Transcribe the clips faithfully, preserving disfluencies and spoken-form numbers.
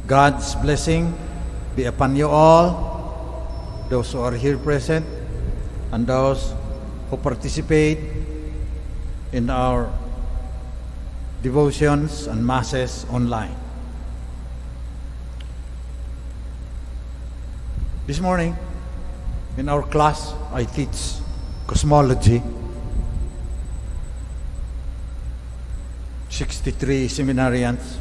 God's blessing be upon you all, those who are here present, and those who participate in our devotions and masses online. This morning, in our class, I teach cosmology. sixty-three seminarians,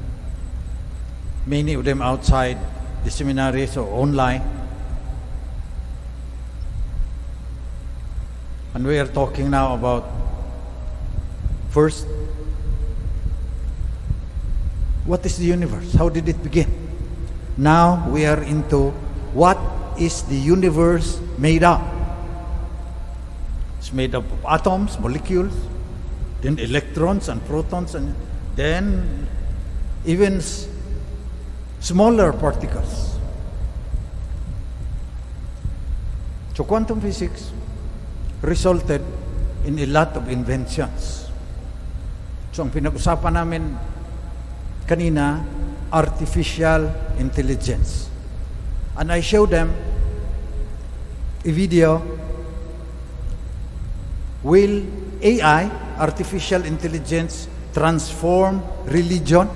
many of them outside the seminaries or online. And we are talking now about, first, what is the universe? How did it begin? Now we are into what is the universe made of. It's made up of atoms, molecules, then electrons and protons, and then even s- smaller particles. So quantum physics resulted in a lot of inventions. So ang pinag-usapan namin kanina, artificial intelligence. And I showed them a video. Will A I, artificial intelligence, transform religion?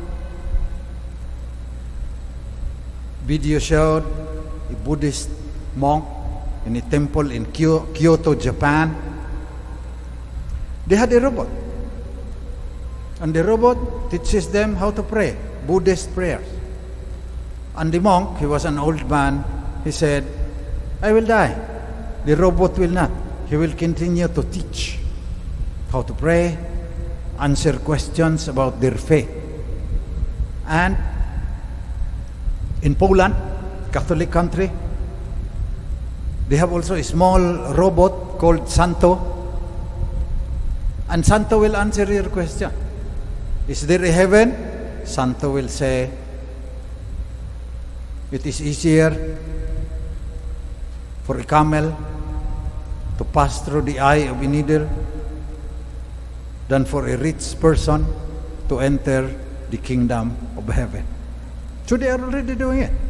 Video showed a Buddhist monk in a temple in Kyoto, Japan. They had a robot. And the robot teaches them how to pray, Buddhist prayers. And the monk, he was an old man, he said, I will die. The robot will not. He will continue to teach how to pray, answer questions about their faith. And in Poland, Catholic country, they have also a small robot called Santo. And Santo will answer your question. Is there a heaven? Santo will say, it is easier for a camel to pass through the eye of a needle than for a rich person to enter the kingdom of heaven. So they are already doing it.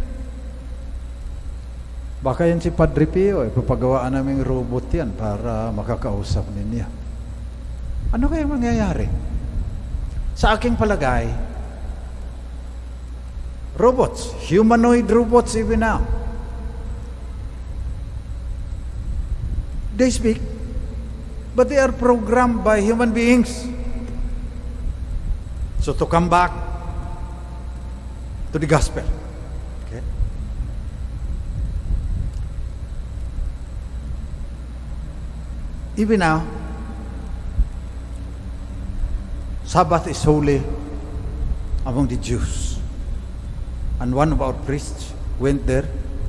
Baka yan si Padre Pio, ipapagawaan naming robot yan para makakausap ninyo. Ano kaya mangyayari? Sa aking palagay, robots, humanoid robots even now, they speak, but they are programmed by human beings. So to come back to the gospel, okay? Even now, Sabbath is holy among the Jews. And one of our priests went there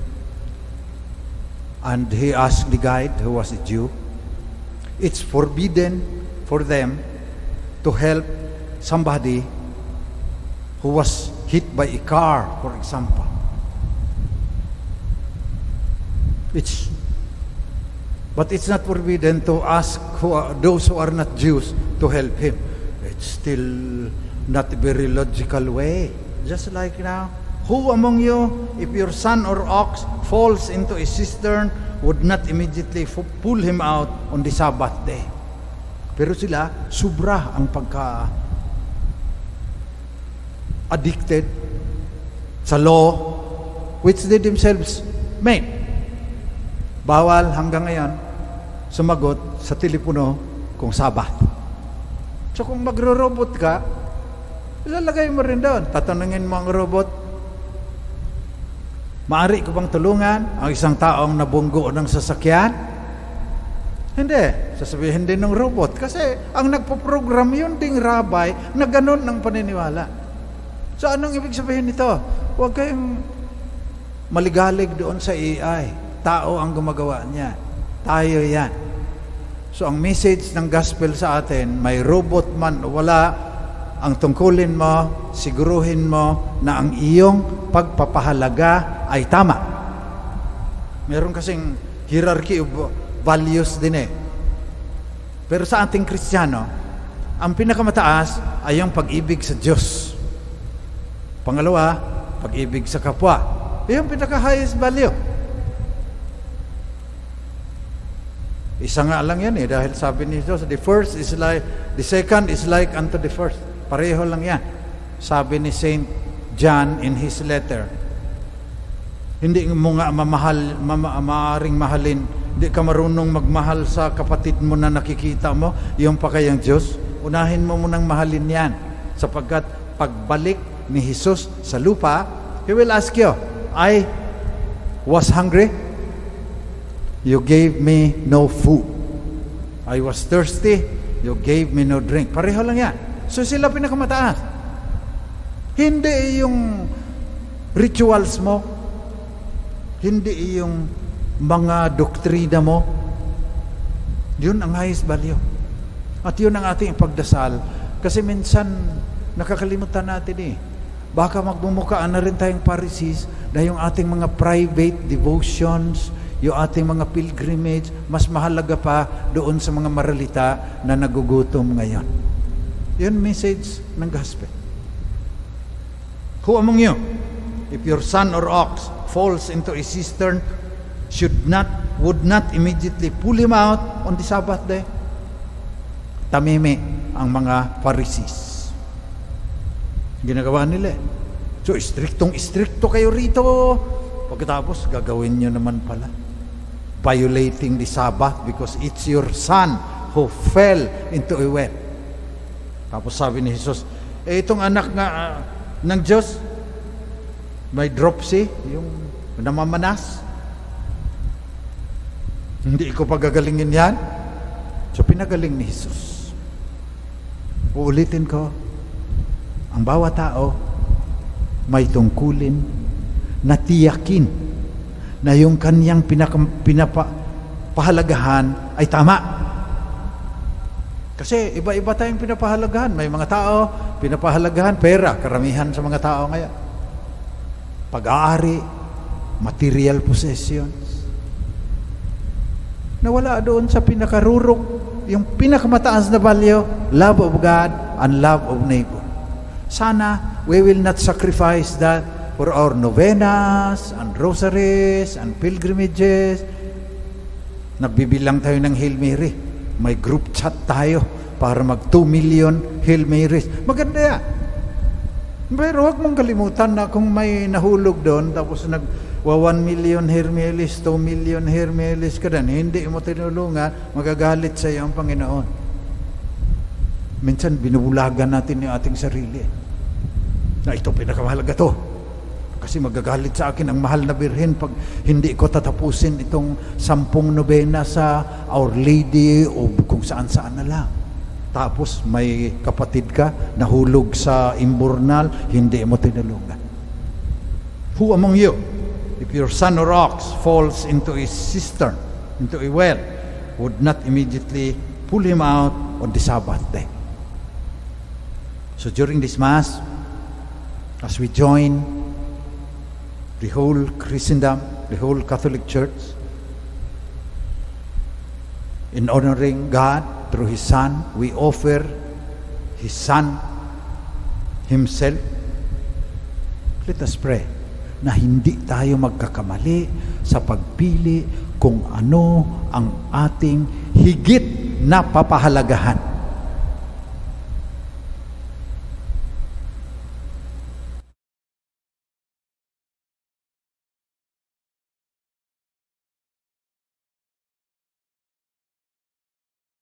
and he asked the guide, who was a Jew, it's forbidden for them to help somebody who was hit by a car, for example. It's, but it's not forbidden to ask who are, those who are not Jews to help him. It's still not a very logical way. Just like now, who among you, if your son or ox falls into a cistern, would not immediately pull him out on the Sabbath day? Pero sila, sobra ang pagka addicted sa law which they themselves made. Bawal hanggang ngayon sumagot sa telepono kung Sabbath. So kung magro-robot ka, ilalagay mo rin doon. Tatanungin mo ang robot, maari ko bang tulungan ang isang taong nabunggo ng sasakyan? Hindi. Sasabihin din ng robot. Kasi ang nagpo-program yun ding rabay na ganun ang paniniwala. So anong ibig sabihin nito? Huwag kayong maligalig doon sa A I. Tao ang gumagawa niya. Tayo yan. So ang message ng gospel sa atin, may robot man o wala, ang tungkulin mo, siguruhin mo na ang iyong pagpapahalaga ay tama. Meron kasing hierarchy of values din eh. Pero sa ating Kristiyano, ang pinakamataas ay ang pag-ibig sa Diyos. Pangalawa, pag-ibig sa kapwa. Yung pinaka-highest value. Isa nga lang yan eh, dahil sabi ni Jesus, the first is like, the second is like unto the first. Pareho lang yan. Sabi ni Saint John in his letter, hindi mo nga mamahal, mama, maaring mahalin, hindi ka marunong magmahal sa kapatid mo na nakikita mo, yung pa kayang Diyos, unahin mo munang mahalin yan. Sapagkat pagbalik ni Jesus sa lupa, He will ask you, I was hungry, you gave me no food. I was thirsty, you gave me no drink. Pareho lang yan. So sila pinakamataas. Hindi yung rituals mo, hindi yung mga doktrina mo. Yun ang highest value. At yun ang ating pagdasal. Kasi minsan, nakakalimutan natin eh. Baka magmumukaan na rin tayong Pharisees na yung ating mga private devotions, yung ating mga pilgrimage, mas mahalaga pa doon sa mga maralita na nagugutom ngayon. Yun message ng gospel. Who among you, if your son or ox falls into a cistern, should not, would not immediately pull him out on the Sabbath day? Tamimi ang mga Pharisees. Ginagawa nila. So, istriktong-istrikto kayo rito. Pagkatapos, gagawin nyo naman pala. Violating the Sabbath because it's your son who fell into a well. Tapos sabi ni Jesus, eh itong anak nga uh, ng Diyos, may dropsy, yung namamanas. Hindi ko pagagalingin yan. So pinagaling ni Jesus. Uulitin ko, ang bawat tao may tungkulin na tiyakin na yung kanyang pinapahalagahan ay tama. Kasi iba-iba tayong pinapahalagahan. May mga tao, pinapahalagahan pera, karamihan sa mga tao ngayon. Pag-aari, material possessions. Nawala doon sa pinakarurok, yung pinakamataas na value, love of God and love of neighbor. Sana we will not sacrifice that for our novenas and rosaries and pilgrimages. Nagbibilang tayo ng Hail Mary. May group chat tayo para mag two million Hail Marys. Maganda yan. Pero huwag mong kalimutan na kung may nahulog doon, tapos nag one million Hail Marys, two million Hail Marys ka doon, hindi mo tinulungan, magagalit sa iyo ang Panginoon. Minsan binubulagan natin yung ating sarili. Na ito pinakamahalaga to. Kasi magagalit sa akin ang mahal na birhen pag hindi ko tatapusin itong sampung nobena sa Our Lady o kung saan-saan na lang. Tapos may kapatid ka nahulog sa imburnal, hindi mo tinulungan. Who among you, if your son or ox falls into a cistern, into a well, would not immediately pull him out on the Sabbath day? So during this Mass, as we join the whole Christendom, the whole Catholic Church, in honoring God through His Son, we offer His Son Himself. Let us pray na hindi tayo magkakamali sa pagpili kung ano ang ating higit na papahalagahan.